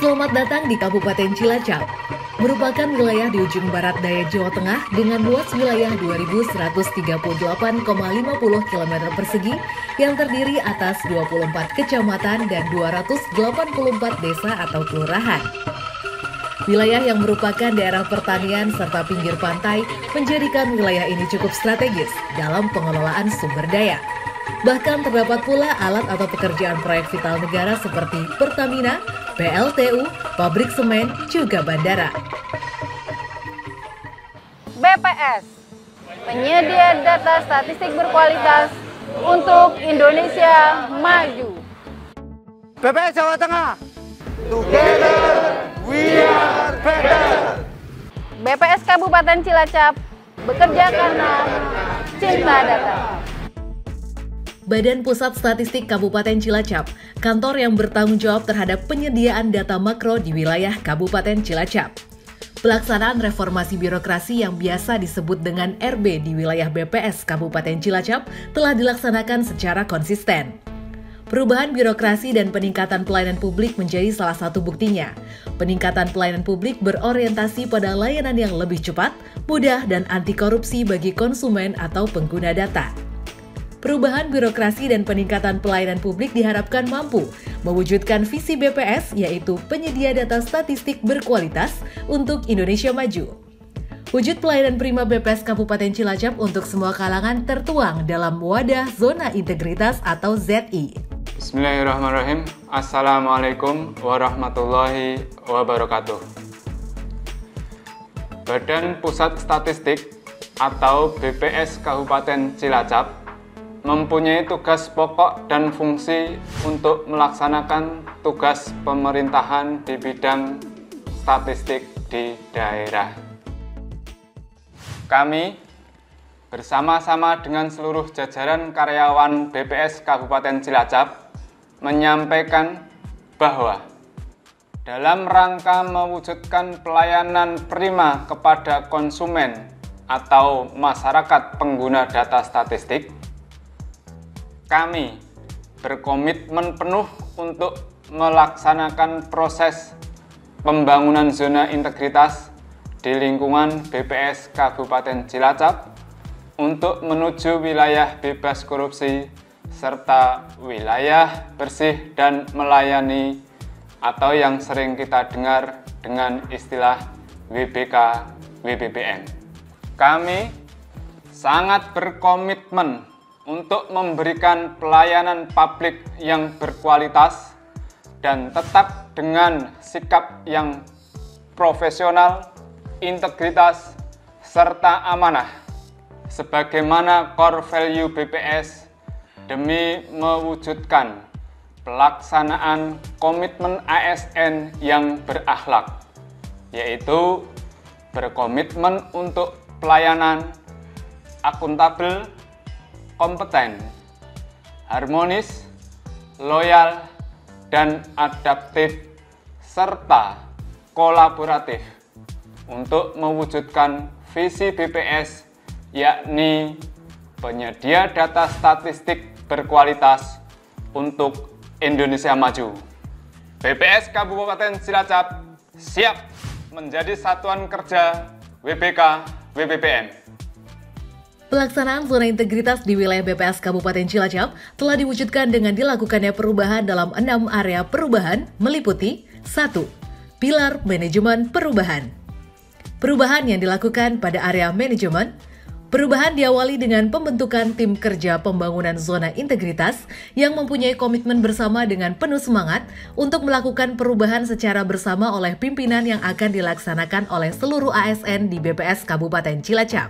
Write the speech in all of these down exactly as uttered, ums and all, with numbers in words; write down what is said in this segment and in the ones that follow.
Selamat datang di Kabupaten Cilacap, merupakan wilayah di ujung barat daya Jawa Tengah dengan luas wilayah dua ribu seratus tiga puluh delapan koma lima puluh kilometer persegi yang terdiri atas dua puluh empat kecamatan dan dua ratus delapan puluh empat desa atau kelurahan. Wilayah yang merupakan daerah pertanian serta pinggir pantai menjadikan wilayah ini cukup strategis dalam pengelolaan sumber daya. Bahkan terdapat pula alat atau pekerjaan proyek vital negara seperti Pertamina, P L T U, pabrik semen, juga bandara. B P S, penyedia data statistik berkualitas untuk Indonesia maju. B P S Jawa Tengah, together we are better. B P S Kabupaten Cilacap, bekerja karena cinta data. Badan Pusat Statistik Kabupaten Cilacap, kantor yang bertanggung jawab terhadap penyediaan data makro di wilayah Kabupaten Cilacap. Pelaksanaan reformasi birokrasi yang biasa disebut dengan R B di wilayah B P S Kabupaten Cilacap telah dilaksanakan secara konsisten. Perubahan birokrasi dan peningkatan pelayanan publik menjadi salah satu buktinya. Peningkatan pelayanan publik berorientasi pada layanan yang lebih cepat, mudah, dan anti korupsi bagi konsumen atau pengguna data. Perubahan birokrasi dan peningkatan pelayanan publik diharapkan mampu mewujudkan visi B P S, yaitu penyedia data statistik berkualitas untuk Indonesia maju. Wujud pelayanan prima B P S Kabupaten Cilacap untuk semua kalangan tertuang dalam wadah zona integritas atau Z I. Bismillahirrahmanirrahim. Assalamualaikum warahmatullahi wabarakatuh. Badan Pusat Statistik atau B P S Kabupaten Cilacap mempunyai tugas pokok dan fungsi untuk melaksanakan tugas pemerintahan di bidang statistik di daerah. Kami bersama-sama dengan seluruh jajaran karyawan B P S Kabupaten Cilacap menyampaikan bahwa dalam rangka mewujudkan pelayanan prima kepada konsumen atau masyarakat pengguna data statistik, kami berkomitmen penuh untuk melaksanakan proses pembangunan zona integritas di lingkungan B P S Kabupaten Cilacap untuk menuju wilayah bebas korupsi serta wilayah bersih dan melayani atau yang sering kita dengar dengan istilah W B K W B P M. Kami sangat berkomitmen untuk memberikan pelayanan publik yang berkualitas dan tetap dengan sikap yang profesional, integritas, serta amanah sebagaimana core value B P S demi mewujudkan pelaksanaan komitmen A S N yang berakhlak, yaitu berkomitmen untuk pelayanan akuntabel, kompeten, harmonis, loyal, dan adaptif, serta kolaboratif untuk mewujudkan visi B P S, yakni penyedia data statistik berkualitas untuk Indonesia maju. B P S Kabupaten Cilacap siap menjadi satuan kerja W B K W B P M. Pelaksanaan zona integritas di wilayah B P S Kabupaten Cilacap telah diwujudkan dengan dilakukannya perubahan dalam enam area perubahan meliputi satu. Pilar manajemen perubahan. Perubahan yang dilakukan pada area manajemen. Perubahan diawali dengan pembentukan tim kerja pembangunan zona integritas yang mempunyai komitmen bersama dengan penuh semangat untuk melakukan perubahan secara bersama oleh pimpinan yang akan dilaksanakan oleh seluruh A S N di B P S Kabupaten Cilacap.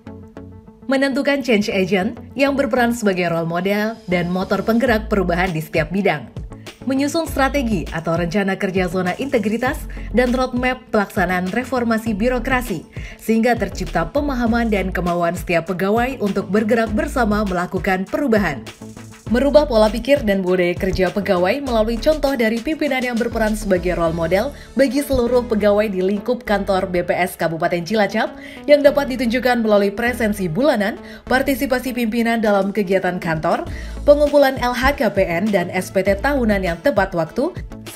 Menentukan change agent yang berperan sebagai role model dan motor penggerak perubahan di setiap bidang. Menyusun strategi atau rencana kerja zona integritas dan roadmap pelaksanaan reformasi birokrasi, sehingga tercipta pemahaman dan kemauan setiap pegawai untuk bergerak bersama melakukan perubahan. Merubah pola pikir dan budaya kerja pegawai melalui contoh dari pimpinan yang berperan sebagai role model bagi seluruh pegawai di lingkup kantor B P S Kabupaten Cilacap yang dapat ditunjukkan melalui presensi bulanan, partisipasi pimpinan dalam kegiatan kantor, pengumpulan L H K P N dan S P T tahunan yang tepat waktu,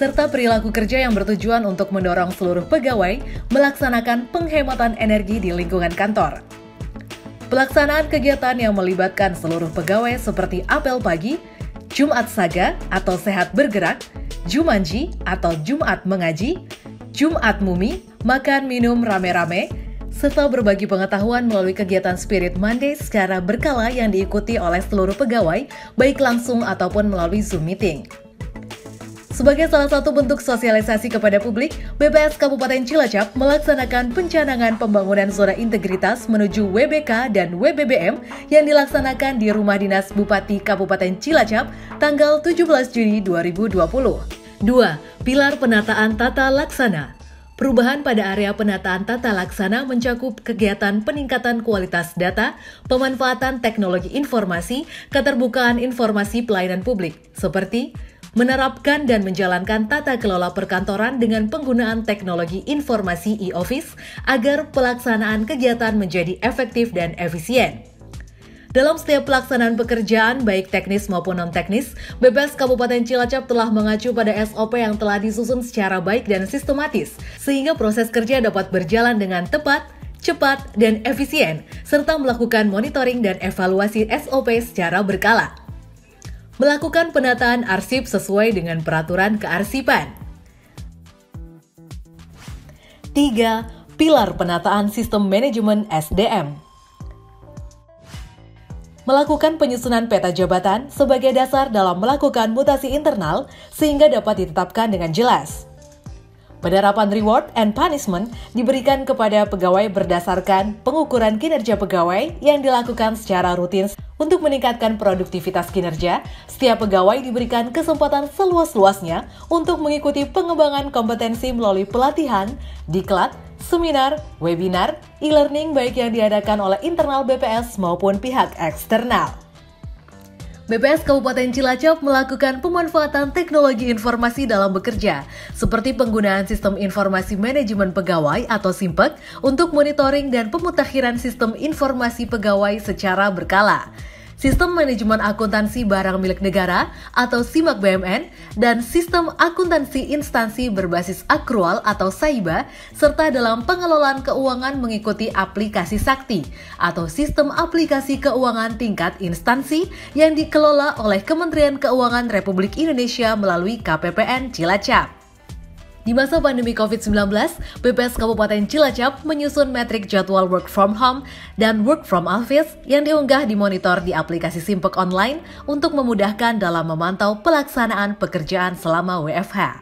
serta perilaku kerja yang bertujuan untuk mendorong seluruh pegawai melaksanakan penghematan energi di lingkungan kantor. Pelaksanaan kegiatan yang melibatkan seluruh pegawai seperti apel pagi, Jumat Saga atau Sehat Bergerak, Jumanji atau Jumat Mengaji, Jumat Mumi, makan minum rame-rame, serta berbagi pengetahuan melalui kegiatan Spirit Monday secara berkala yang diikuti oleh seluruh pegawai, baik langsung ataupun melalui Zoom Meeting. Sebagai salah satu bentuk sosialisasi kepada publik, B P S Kabupaten Cilacap melaksanakan pencanangan pembangunan zona integritas menuju W B K dan W B B M yang dilaksanakan di Rumah Dinas Bupati Kabupaten Cilacap tanggal tujuh belas Juni dua ribu dua puluh. dua. Pilar penataan tata laksana. Perubahan pada area penataan tata laksana mencakup kegiatan peningkatan kualitas data, pemanfaatan teknologi informasi, keterbukaan informasi pelayanan publik, seperti menerapkan dan menjalankan tata kelola perkantoran dengan penggunaan teknologi informasi e-office agar pelaksanaan kegiatan menjadi efektif dan efisien. Dalam setiap pelaksanaan pekerjaan, baik teknis maupun non-teknis, B P S Kabupaten Cilacap telah mengacu pada S O P yang telah disusun secara baik dan sistematis, sehingga proses kerja dapat berjalan dengan tepat, cepat, dan efisien, serta melakukan monitoring dan evaluasi S O P secara berkala. Melakukan penataan arsip sesuai dengan peraturan kearsipan. tiga. Pilar penataan sistem manajemen S D M. Melakukan penyusunan peta jabatan sebagai dasar dalam melakukan mutasi internal sehingga dapat ditetapkan dengan jelas. Penerapan reward and punishment diberikan kepada pegawai berdasarkan pengukuran kinerja pegawai yang dilakukan secara rutin. Untuk meningkatkan produktivitas kinerja, setiap pegawai diberikan kesempatan seluas-luasnya untuk mengikuti pengembangan kompetensi melalui pelatihan, diklat, seminar, webinar, e-learning baik yang diadakan oleh internal B P S maupun pihak eksternal. B P S Kabupaten Cilacap melakukan pemanfaatan teknologi informasi dalam bekerja, seperti penggunaan Sistem Informasi Manajemen Pegawai atau SIMPEK untuk monitoring dan pemutakhiran sistem informasi pegawai secara berkala, Sistem Manajemen Akuntansi Barang Milik Negara atau SIMAK B M N, dan Sistem Akuntansi Instansi Berbasis Akrual atau SAIBA, serta dalam pengelolaan keuangan mengikuti aplikasi Sakti atau Sistem Aplikasi Keuangan Tingkat Instansi yang dikelola oleh Kementerian Keuangan Republik Indonesia melalui K P P N Cilacap. Di masa pandemi covid sembilan belas, B P S Kabupaten Cilacap menyusun metrik jadwal work from home dan work from office yang diunggah dimonitor di aplikasi SIMPEK online untuk memudahkan dalam memantau pelaksanaan pekerjaan selama W F H.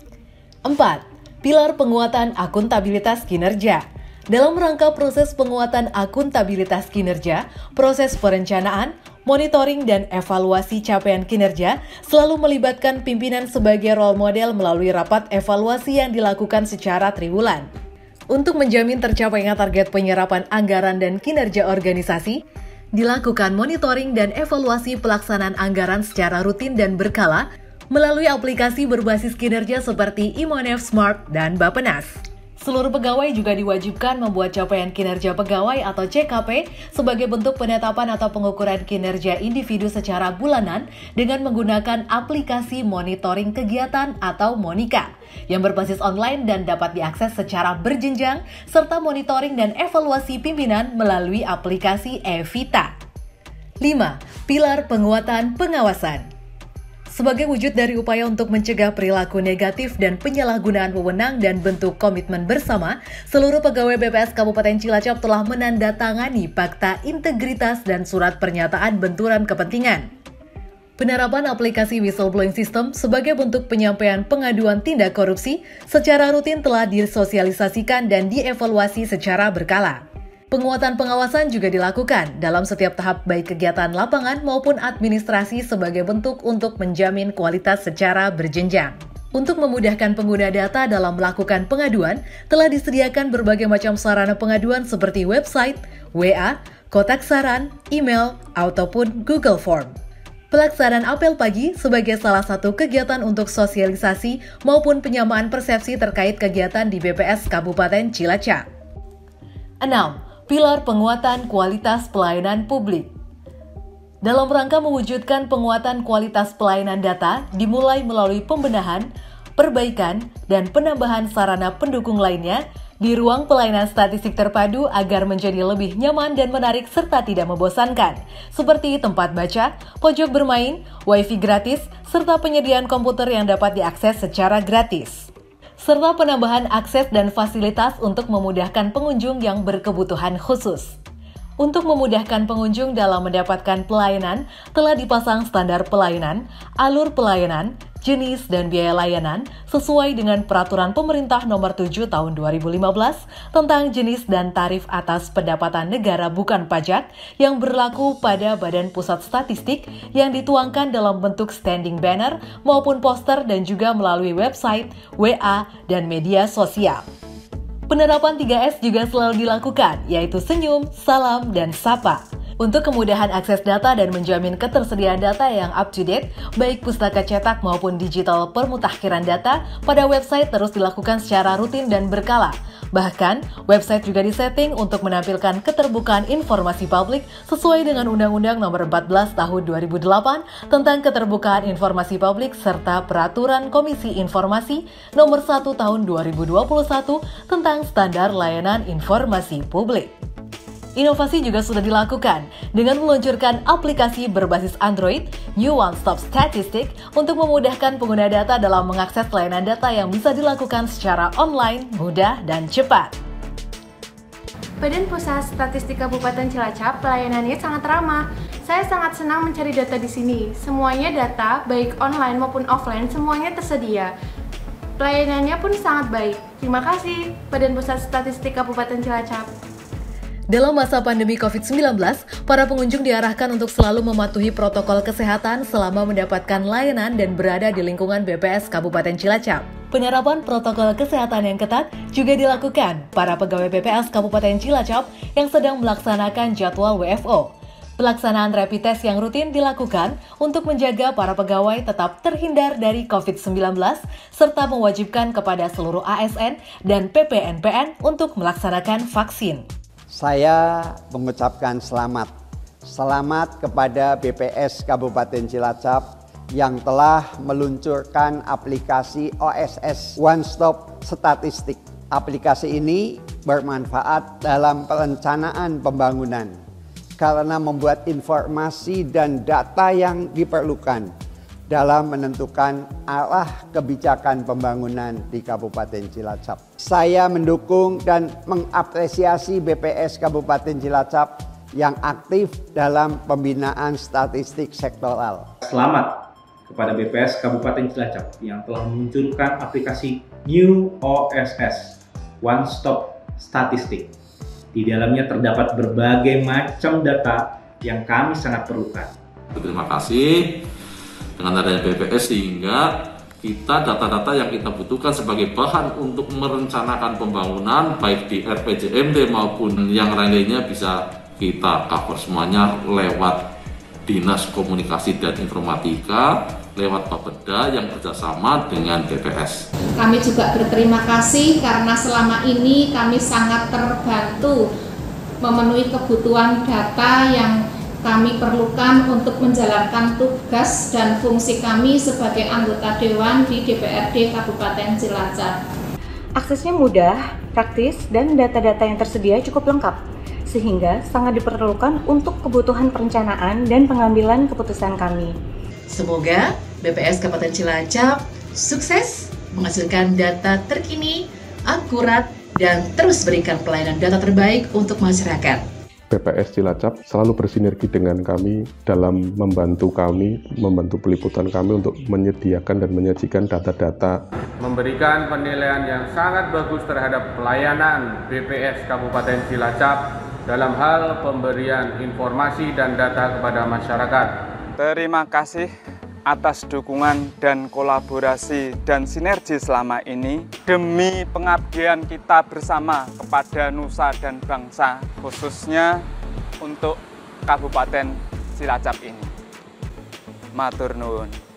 empat. Pilar penguatan akuntabilitas kinerja. Dalam rangka proses penguatan akuntabilitas kinerja, proses perencanaan, monitoring dan evaluasi capaian kinerja selalu melibatkan pimpinan sebagai role model melalui rapat evaluasi yang dilakukan secara triwulan. Untuk menjamin tercapainya target penyerapan anggaran dan kinerja organisasi, dilakukan monitoring dan evaluasi pelaksanaan anggaran secara rutin dan berkala melalui aplikasi berbasis kinerja seperti Imonef Smart dan Bappenas. Seluruh pegawai juga diwajibkan membuat capaian kinerja pegawai atau C K P sebagai bentuk penetapan atau pengukuran kinerja individu secara bulanan dengan menggunakan aplikasi monitoring kegiatan atau Monika yang berbasis online dan dapat diakses secara berjenjang serta monitoring dan evaluasi pimpinan melalui aplikasi eVita. lima. Pilar penguatan pengawasan. Sebagai wujud dari upaya untuk mencegah perilaku negatif dan penyalahgunaan wewenang dan bentuk komitmen bersama, seluruh pegawai B P S Kabupaten Cilacap telah menandatangani Fakta Integritas dan Surat Pernyataan Benturan Kepentingan. Penerapan aplikasi whistleblowing system sebagai bentuk penyampaian pengaduan tindak korupsi secara rutin telah disosialisasikan dan dievaluasi secara berkala. Penguatan pengawasan juga dilakukan dalam setiap tahap baik kegiatan lapangan maupun administrasi sebagai bentuk untuk menjamin kualitas secara berjenjang. Untuk memudahkan pengguna data dalam melakukan pengaduan, telah disediakan berbagai macam sarana pengaduan seperti website, W A, kotak saran, email, ataupun Google Form. Pelaksanaan apel pagi sebagai salah satu kegiatan untuk sosialisasi maupun penyamaan persepsi terkait kegiatan di B P S Kabupaten Cilacap. enam. Pilar penguatan kualitas pelayanan publik. Dalam rangka mewujudkan penguatan kualitas pelayanan data, dimulai melalui pembenahan, perbaikan, dan penambahan sarana pendukung lainnya di ruang pelayanan statistik terpadu agar menjadi lebih nyaman dan menarik serta tidak membosankan, seperti tempat baca, pojok bermain, wifi gratis, serta penyediaan komputer yang dapat diakses secara gratis. Serta penambahan akses dan fasilitas untuk memudahkan pengunjung yang berkebutuhan khusus. Untuk memudahkan pengunjung dalam mendapatkan pelayanan, telah dipasang standar pelayanan, alur pelayanan, jenis dan biaya layanan sesuai dengan Peraturan Pemerintah Nomor tujuh Tahun dua ribu lima belas tentang jenis dan tarif atas pendapatan negara bukan pajak yang berlaku pada Badan Pusat Statistik yang dituangkan dalam bentuk standing banner maupun poster dan juga melalui website, W A, dan media sosial. Penerapan tiga S juga selalu dilakukan, yaitu senyum, salam, dan sapa. Untuk kemudahan akses data dan menjamin ketersediaan data yang up-to-date, baik pustaka cetak maupun digital permutakhiran data pada website terus dilakukan secara rutin dan berkala. Bahkan, website juga disetting untuk menampilkan keterbukaan informasi publik sesuai dengan Undang-Undang Nomor empat belas Tahun dua ribu delapan tentang Keterbukaan Informasi Publik serta Peraturan Komisi Informasi Nomor satu Tahun dua ribu dua puluh satu tentang Standar Layanan Informasi Publik. Inovasi juga sudah dilakukan dengan meluncurkan aplikasi berbasis Android, New One Stop Statistic, untuk memudahkan pengguna data dalam mengakses layanan data yang bisa dilakukan secara online, mudah, dan cepat. Badan Pusat Statistik Kabupaten Cilacap pelayanannya sangat ramah. Saya sangat senang mencari data di sini. Semuanya data, baik online maupun offline, semuanya tersedia. Pelayanannya pun sangat baik. Terima kasih, Badan Pusat Statistik Kabupaten Cilacap. Dalam masa pandemi covid sembilan belas, para pengunjung diarahkan untuk selalu mematuhi protokol kesehatan selama mendapatkan layanan dan berada di lingkungan B P S Kabupaten Cilacap. Penerapan protokol kesehatan yang ketat juga dilakukan para pegawai B P S Kabupaten Cilacap yang sedang melaksanakan jadwal W F O. Pelaksanaan rapid test yang rutin dilakukan untuk menjaga para pegawai tetap terhindar dari covid sembilan belas serta mewajibkan kepada seluruh A S N dan P P N P N untuk melaksanakan vaksin. Saya mengucapkan selamat. Selamat kepada B P S Kabupaten Cilacap yang telah meluncurkan aplikasi O S S One Stop Statistik. Aplikasi ini bermanfaat dalam perencanaan pembangunan karena membuat informasi dan data yang diperlukan dalam menentukan arah kebijakan pembangunan di Kabupaten Cilacap. Saya mendukung dan mengapresiasi B P S Kabupaten Cilacap yang aktif dalam pembinaan statistik sektoral. Selamat kepada B P S Kabupaten Cilacap yang telah meluncurkan aplikasi New O S S One Stop Statistik. Di dalamnya terdapat berbagai macam data yang kami sangat perlukan. Terima kasih. Dengan adanya B P S sehingga kita data-data yang kita butuhkan sebagai bahan untuk merencanakan pembangunan baik di R P J M D maupun yang lainnya bisa kita cover semuanya lewat Dinas Komunikasi dan Informatika, lewat Bapeda yang bekerjasama dengan B P S. Kami juga berterima kasih karena selama ini kami sangat terbantu memenuhi kebutuhan data yang kami perlukan untuk menjalankan tugas dan fungsi kami sebagai anggota Dewan di D P R D Kabupaten Cilacap. Aksesnya mudah, praktis, dan data-data yang tersedia cukup lengkap, sehingga sangat diperlukan untuk kebutuhan perencanaan dan pengambilan keputusan kami. Semoga B P S Kabupaten Cilacap sukses menghasilkan data terkini, akurat, dan terus berikan pelayanan data terbaik untuk masyarakat. B P S Cilacap selalu bersinergi dengan kami dalam membantu kami, membantu peliputan kami untuk menyediakan dan menyajikan data-data. Memberikan penilaian yang sangat bagus terhadap pelayanan B P S Kabupaten Cilacap dalam hal pemberian informasi dan data kepada masyarakat. Terima kasih atas dukungan dan kolaborasi dan sinergi selama ini demi pengabdian kita bersama kepada nusa dan bangsa, khususnya untuk Kabupaten Cilacap ini. Matur nuwun.